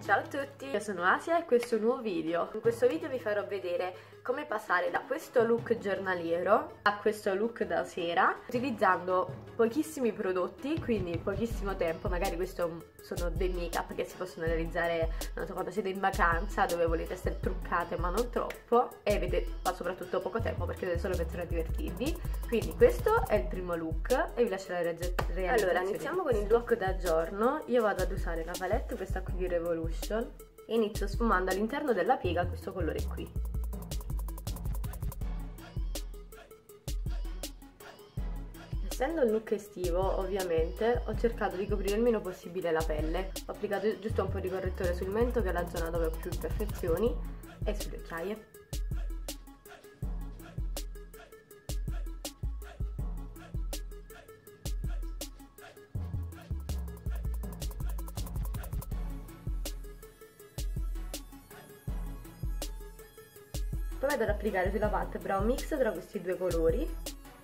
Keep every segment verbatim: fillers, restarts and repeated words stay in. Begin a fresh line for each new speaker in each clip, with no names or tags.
Ciao a tutti, io sono Asia e questo è un nuovo video. In questo video vi farò vedere come passare da questo look giornaliero a questo look da sera utilizzando pochissimi prodotti, quindi pochissimo tempo. Magari questo sono dei make up che si possono realizzare, non so, quando siete in vacanza dove volete essere truccate ma non troppo e avete ma soprattutto poco tempo perché dovete solo pensare a divertirvi. Quindi questo è il primo look e vi lascio la realizzazione. Allora iniziamo con il look da giorno. Io vado ad usare la palette, questa qui di Revolution, e inizio sfumando all'interno della piega questo colore qui. Essendo il look estivo, ovviamente, ho cercato di coprire il meno possibile la pelle. Ho applicato giusto un po' di correttore sul mento, che è la zona dove ho più imperfezioni, e sulle occhiaie. Poi vado ad applicare sulla palpebra un mix tra questi due colori.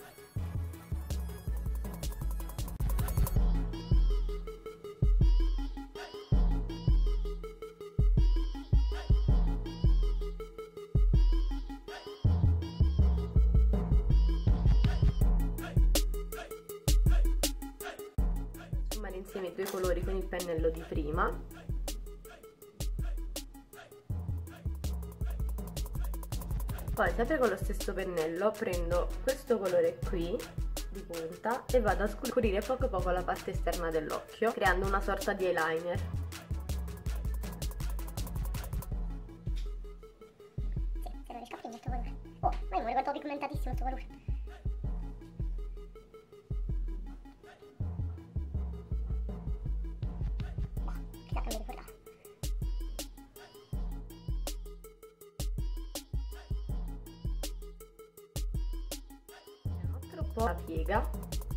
Sfumare insieme i due colori con il pennello di prima. Poi sempre con lo stesso pennello prendo questo colore qui di punta e vado a scurire poco poco la parte esterna dell'occhio, creando una sorta di eyeliner.
Sì, se non riesco a prendere questo colore. Oh, ma io mi ricordo pigmentatissimo questo colore. Boh, chissà che mi ricordavo.
La piega.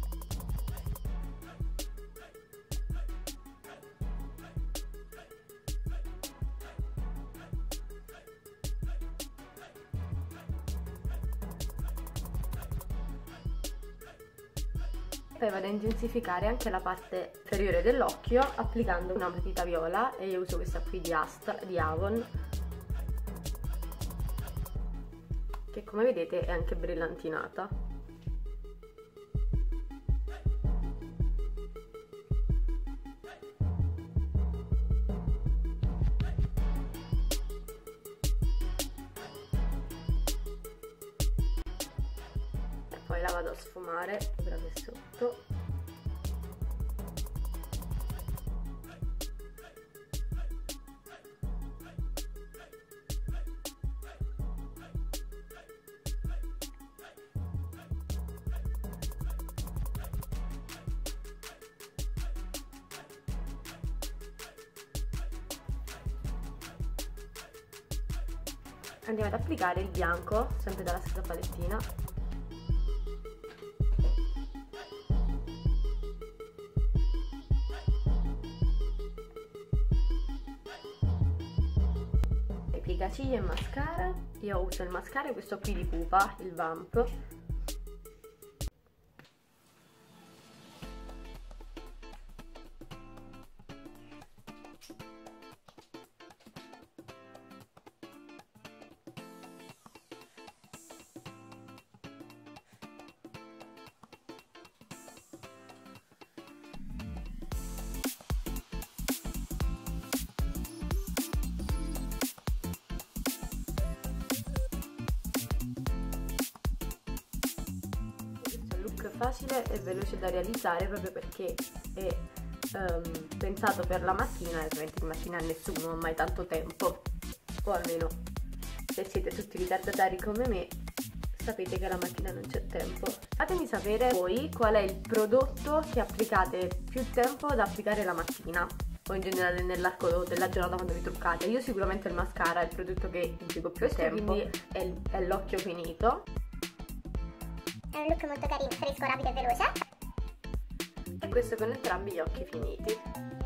Poi vado a intensificare anche la parte inferiore dell'occhio applicando una matita viola, e io uso questa qui di, Asta, di Avon, che come vedete è anche brillantinata. Poi la vado a sfumare quella che è sotto. Andiamo ad applicare il bianco, sempre dalla stessa palettina. Ciglia e mascara. Io uso il mascara, questo qui di Pupa, il Vamp. Facile e veloce da realizzare proprio perché è um, pensato per la mattina, e ovviamente di mattina nessuno ha mai tanto tempo, o almeno se siete tutti ritardatari come me sapete che la mattina non c'è tempo. Fatemi sapere voi qual è il prodotto che applicate più tempo da applicare la mattina o in generale nell'arco della giornata quando vi truccate. Io sicuramente il mascara è il prodotto che impiego più tempo, quindi è, è l'occhio finito.
È un look molto carino, fresco, rapido e veloce.
E questo con entrambi gli occhi finiti.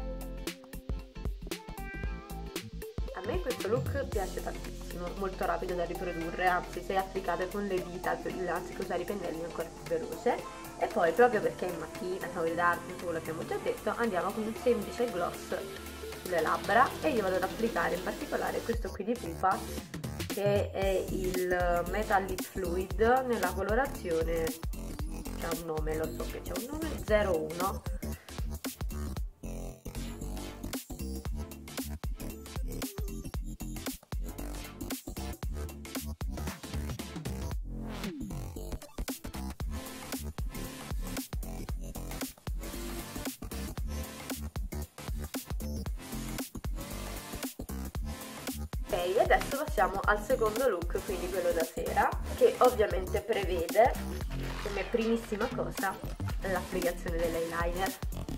A me questo look piace tantissimo, molto rapido da riprodurre, anzi se applicate con le dita anziché usare i pennelli è ancora più veloce. E poi proprio perché è mattina, siamo in tardi, tutto quello che abbiamo già detto, andiamo con un semplice gloss sulle labbra e io vado ad applicare in particolare questo qui di Pupa, che è il Metallic Fluid nella colorazione, c'ha un nome, lo so che c'è un nome, zero uno. Ok, adesso passiamo al secondo look, quindi quello da sera, che ovviamente prevede come primissima cosa l'applicazione dell'eyeliner.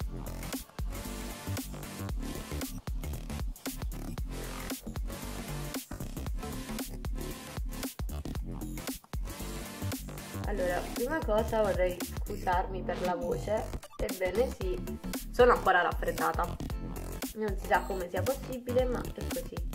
Allora, prima cosa vorrei scusarmi per la voce, ebbene sì, sono ancora raffreddata, non si sa come sia possibile, ma è così.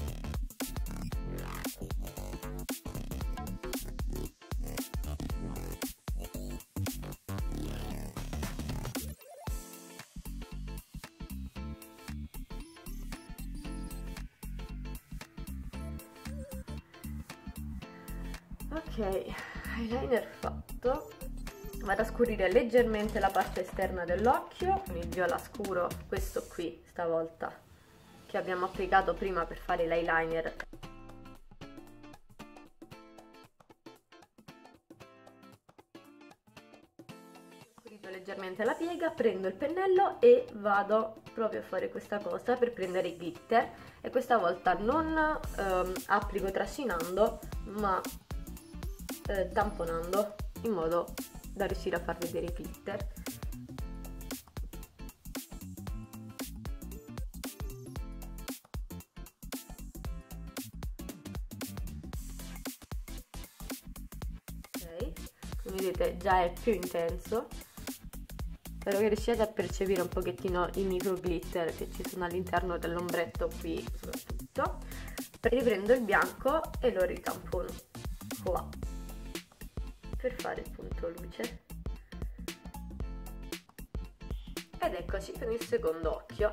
Ok, eyeliner fatto, vado a scurire leggermente la parte esterna dell'occhio con il viola scuro, questo qui stavolta, che abbiamo applicato prima per fare l'eyeliner. Ho scurito leggermente la piega, prendo il pennello e vado proprio a fare questa cosa per prendere i glitter, e questa volta non ehm, applico trascinando, ma Eh, tamponando, in modo da riuscire a far vedere i glitter. Ok, come vedete già è più intenso, spero che riusciate a percepire un pochettino i micro glitter che ci sono all'interno dell'ombretto qui soprattutto. Riprendo il bianco e lo ritampono qua per fare il punto luce, ed eccoci con il secondo occhio.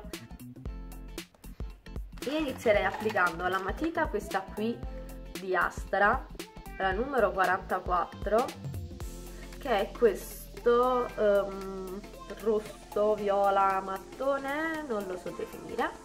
Io inizierei applicando la matita, questa qui di Astra, la numero quarantaquattro, che è questo um, rosso viola mattone, non lo so definire.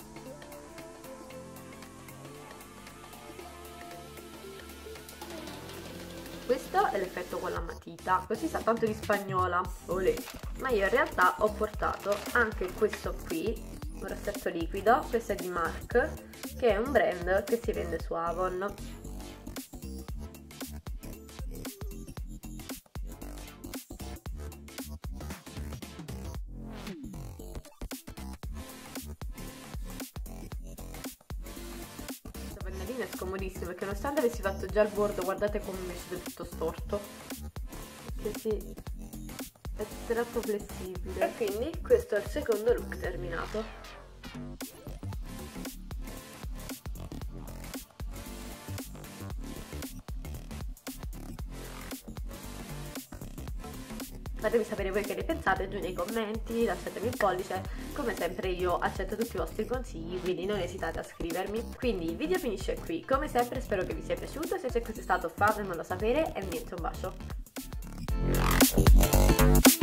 Questo è l'effetto con la matita, così sa tanto di spagnola, olè. Ma io in realtà ho portato anche questo qui, un rossetto liquido, questo è di Marc, che è un brand che si vende su Avon. È scomodissimo perché nonostante avessi fatto già il bordo, guardate come mi è uscito tutto storto, che sì, è troppo flessibile. E quindi questo è il secondo look terminato. Fatemi sapere voi che ne pensate giù nei commenti, lasciatemi un pollice, come sempre io accetto tutti i vostri consigli, quindi non esitate a scrivermi. Quindi il video finisce qui, come sempre spero che vi sia piaciuto, se c'è così stato fatemelo sapere e niente, un bacio.